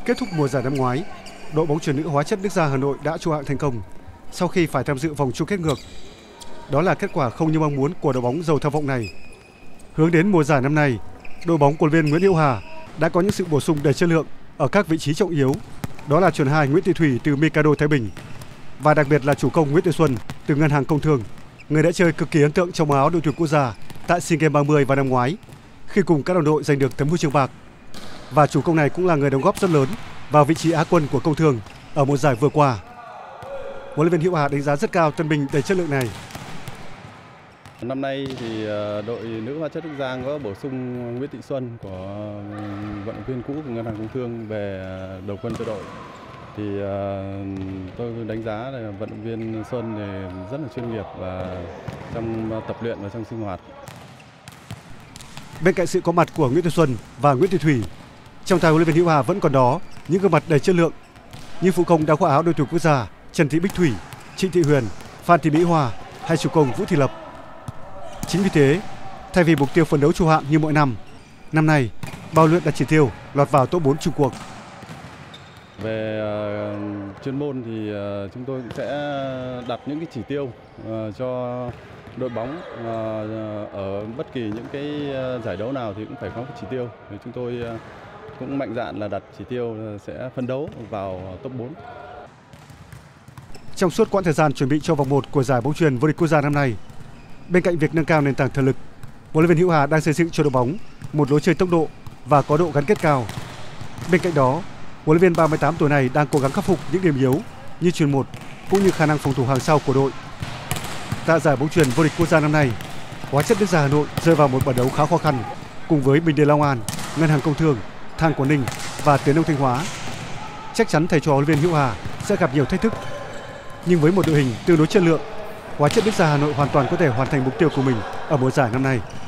Kết thúc mùa giải năm ngoái, đội bóng chuyền nữ Hóa Chất Đức Giang Hà Nội đã trụ hạng thành công sau khi phải tham dự vòng chung kết ngược. Đó là kết quả không như mong muốn của đội bóng giàu tham vọng này. Hướng đến mùa giải năm nay, đội bóng của huấn luyện viên Nguyễn Hữu Hà đã có những sự bổ sung đầy chất lượng ở các vị trí trọng yếu. Đó là chuyền 2 Nguyễn Thị Thủy từ Mikado Thái Bình và đặc biệt là chủ công Nguyễn Thị Xuân từ Ngân hàng Công Thương, người đã chơi cực kỳ ấn tượng trong áo đội tuyển quốc gia tại SEA Games 30 vào năm ngoái khi cùng các đồng đội giành được tấm huy chương bạc. Và chủ công này cũng là người đóng góp rất lớn vào vị trí Á quân của Công Thương ở mùa giải vừa qua. Huấn luyện viên Hữu Hà đánh giá rất cao tân binh đầy chất lượng này. Năm nay thì đội nữ Hóa Chất Đức Giang có bổ sung Nguyễn Thị Xuân của vận động viên cũ của Ngân hàng Công Thương về đầu quân cho đội. Thì tôi đánh giá là vận động viên Xuân thì rất là chuyên nghiệp và trong tập luyện và trong sinh hoạt. Bên cạnh sự có mặt của Nguyễn Thị Xuân và Nguyễn Thị Thủy, trong tay huấn luyện viên Hữu Hà vẫn còn đó những gương mặt đầy chất lượng như phụ công đá khoác áo đội tuyển quốc gia Trần Thị Bích Thủy, Trịnh Thị Huyền, Phan Thị Mỹ Hòa hay chủ công Vũ Thị Lập. Chính vì thế, thay vì mục tiêu phấn đấu trụ hạng như mọi năm, năm nay bao luyện đặt chỉ tiêu lọt vào top 4 chung cuộc. Về chuyên môn thì chúng tôi cũng sẽ đặt những cái chỉ tiêu cho đội bóng ở bất kỳ những cái giải đấu nào thì cũng phải có cái chỉ tiêu. Thì chúng tôi cũng mạnh dạn là đặt chỉ tiêu sẽ phấn đấu vào top 4. Trong suốt quãng thời gian chuẩn bị cho vòng 1 của giải bóng chuyền vô địch quốc gia năm nay, bên cạnh việc nâng cao nền tảng thể lực, huấn luyện viên Hữu Hà đang xây dựng cho đội bóng một lối chơi tốc độ và có độ gắn kết cao. Bên cạnh đó, huấn luyện viên 38 tuổi này đang cố gắng khắc phục những điểm yếu như chuyền 1 cũng như khả năng phòng thủ hàng sau của đội. Tại giải bóng chuyền vô địch quốc gia năm nay, Hóa Chất Đức Giang Hà Nội rơi vào một trận đấu khá khó khăn cùng với Bình Điền Long An, Ngân hàng Công Thương, Than Quảng Ninh và Tiến Đông Thanh Hóa. Chắc chắn thầy trò huấn luyện viên Hữu Hà sẽ gặp nhiều thách thức. Nhưng với một đội hình tương đối chất lượng, Hóa Chất Đức Giang Hà Nội hoàn toàn có thể hoàn thành mục tiêu của mình ở mùa giải năm nay.